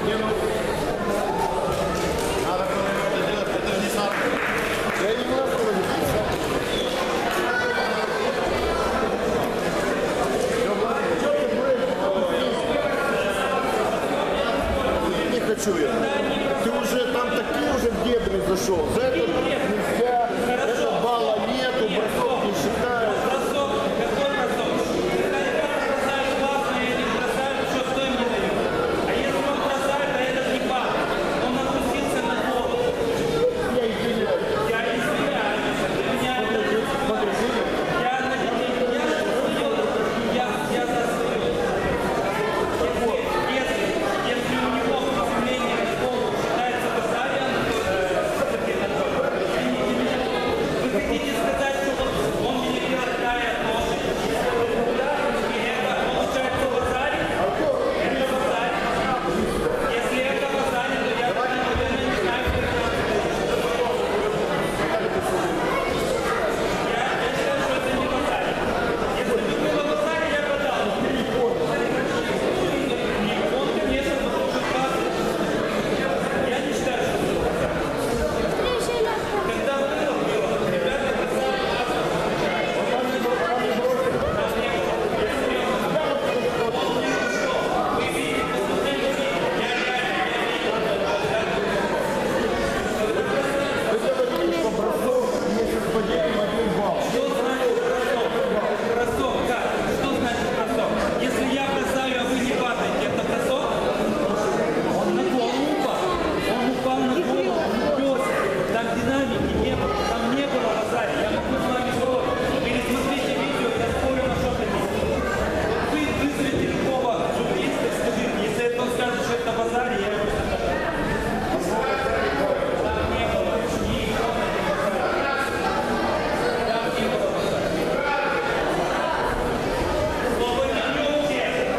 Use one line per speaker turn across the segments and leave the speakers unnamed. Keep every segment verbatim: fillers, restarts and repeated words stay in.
Ты уже там такие уже в дебри зашел. За это нельзя, это балла нету, бросок не считаю.
Бросок, какой бросок? Когда бросает классно, и они бросают, что стоим не дают. А если он бросает, то этот не пал. Он опустился на голову.
Я извиняюсь.
Я извиняюсь. Меня это... Я на детей не застою. Я, я застою. Если, если, если у него стремление к голову считается базарием, вы хотите сказать, что он не играет ножи? И это получается базарик? Это базарик. Если это базарик, то я, наверное, не знаю, как это. Я, я считаю, что это не базарик. Если бы было базарик, я бы дал. Он, конечно, должен классный. Я не считаю, что это базарик. Когда было, было, ребята бросали классно. Вы видите, посмотрите, я реально, я видел. Что значит бросок? Бросок, как? Что значит бросок? Если я бросаю, а вы не падаете, это бросок? Он на голову упал. Он упал на голову, он уперся. Там динамики не было, там не было базаря. Я могу с вами спорить. Пересмотрите видео, я спорю на что хотите. Вы вызовете любого журналиста и скажите, если это он скажет, что это базарь, я его скажу. Там не было ни иконы, ни базаря. Там не было базаря. Слово не любите.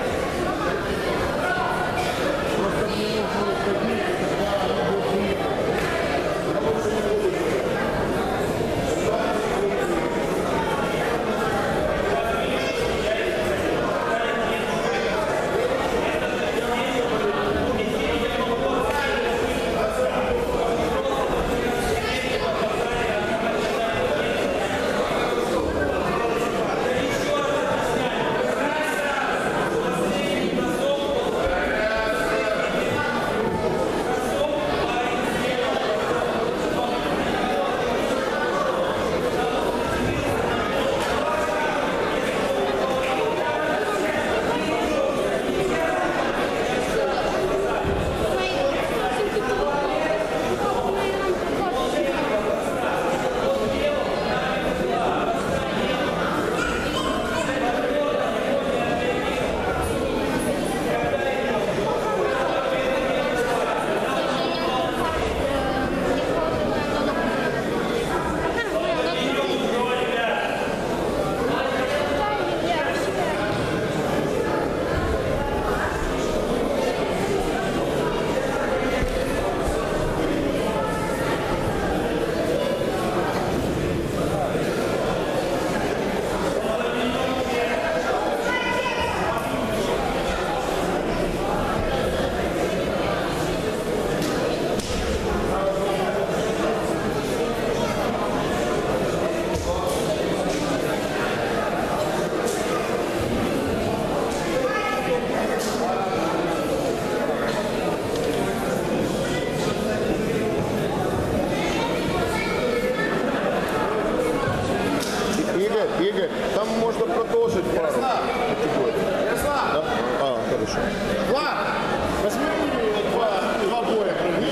Игорь, Игорь, там можно продолжить пару категорий. Да? А, хорошо. Влад, возьми два, два боя.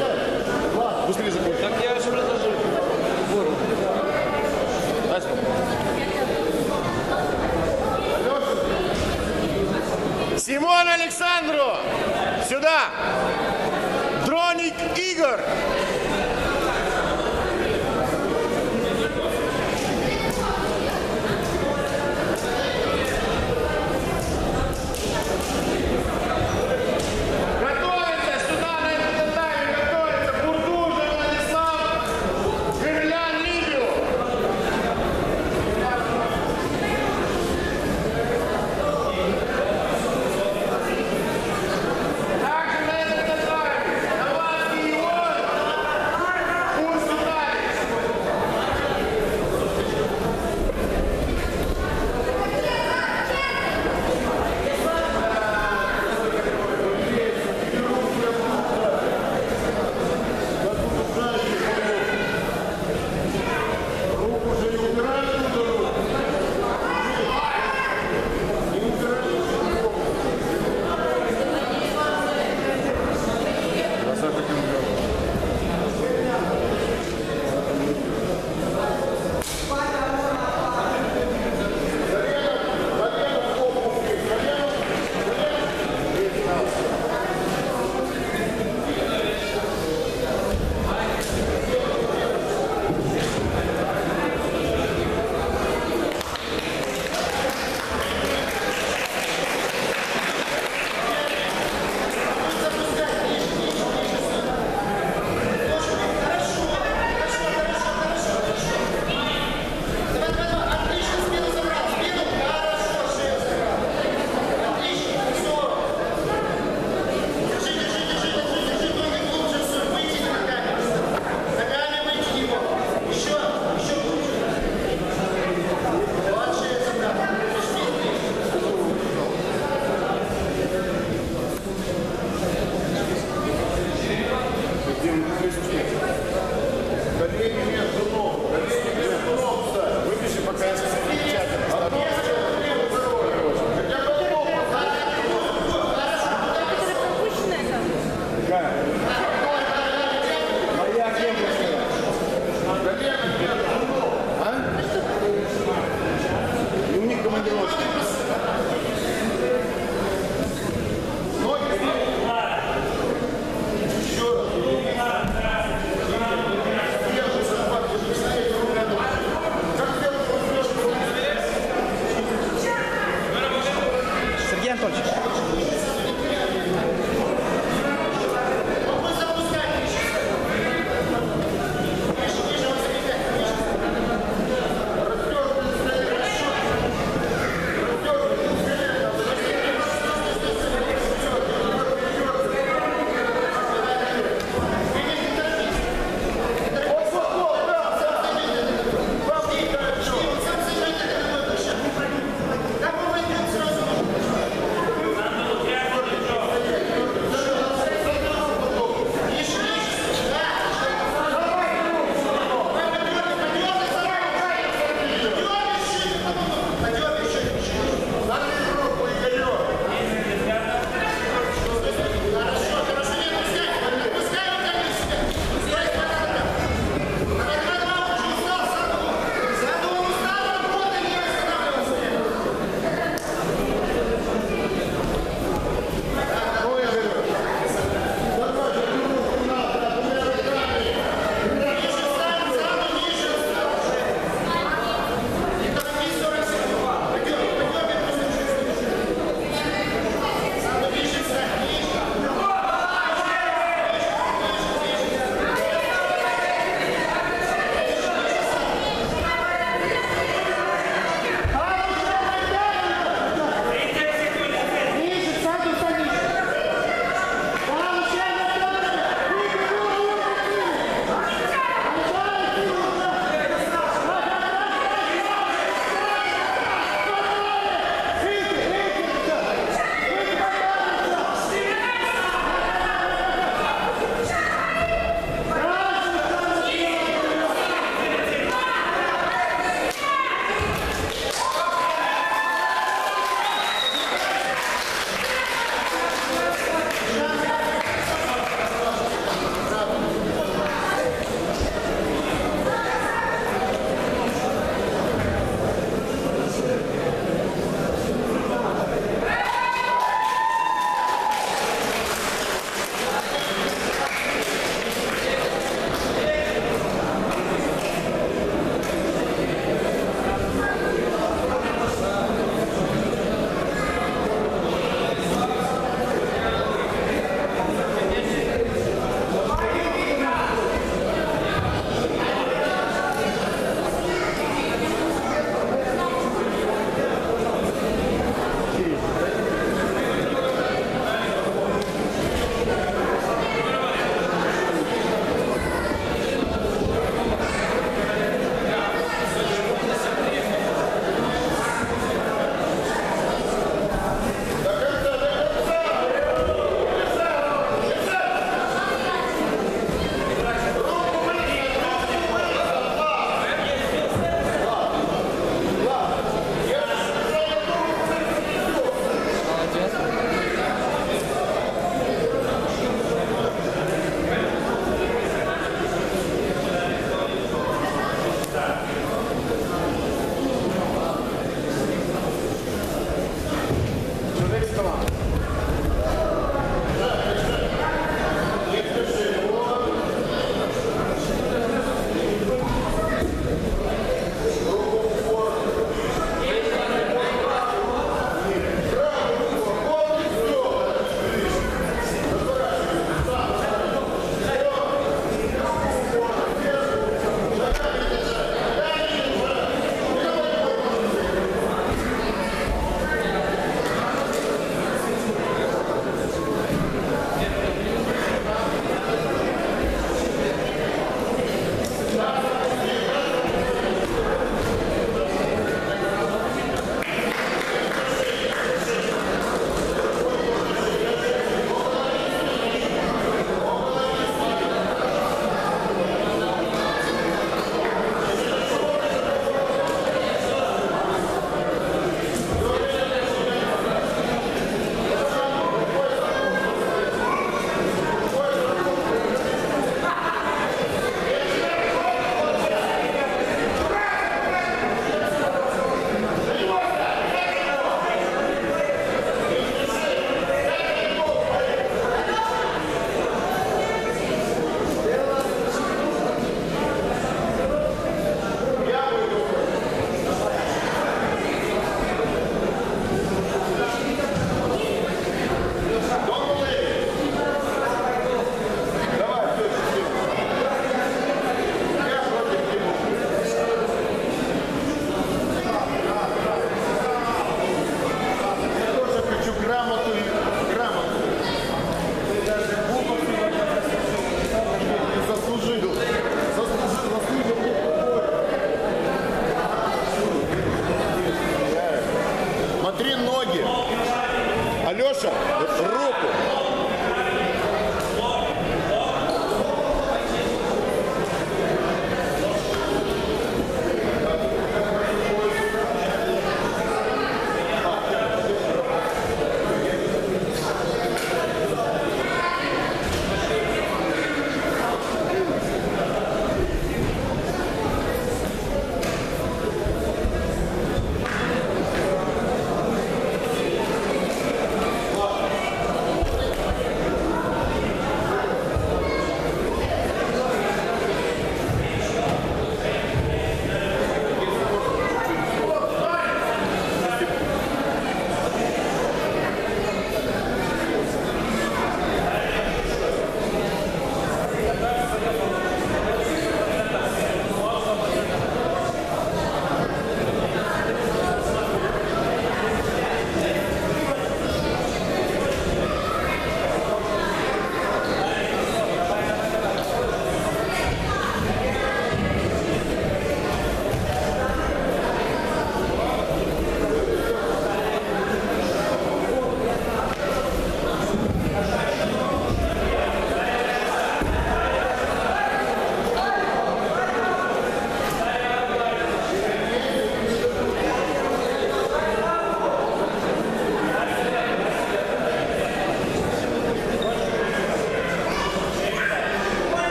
Влад, быстрее закончи.
Так я же предложил.
Дай спокойно. Симон Александру! Сюда! Дроник Игорь! Готовится сюда, на этом татаме, готовится Бурдужев Владислав, Гырлян Либио. Также на этом татаме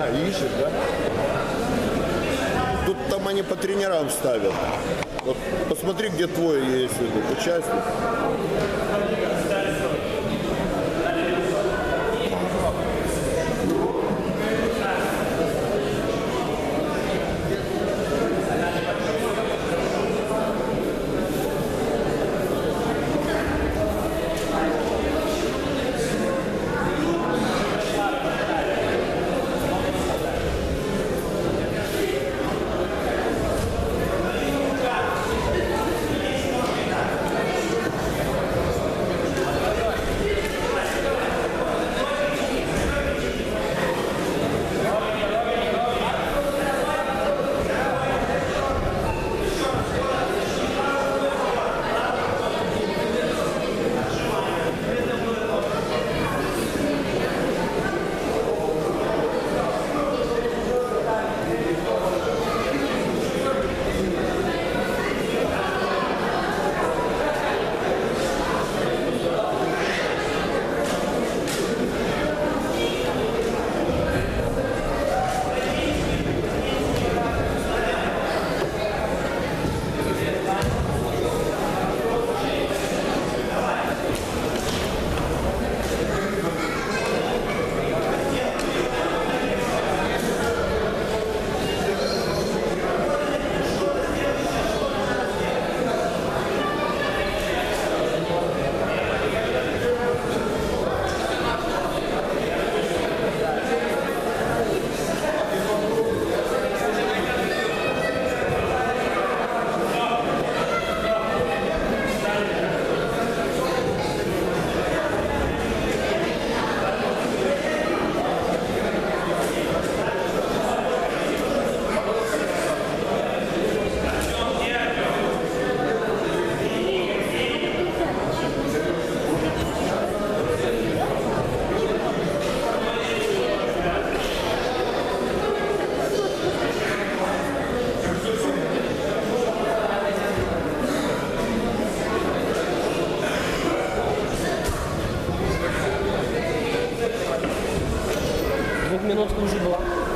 А, ищет, да? Тут там они по тренерам ставят. Вот посмотри, где твой есть этот участник.
Двухминутка уже была.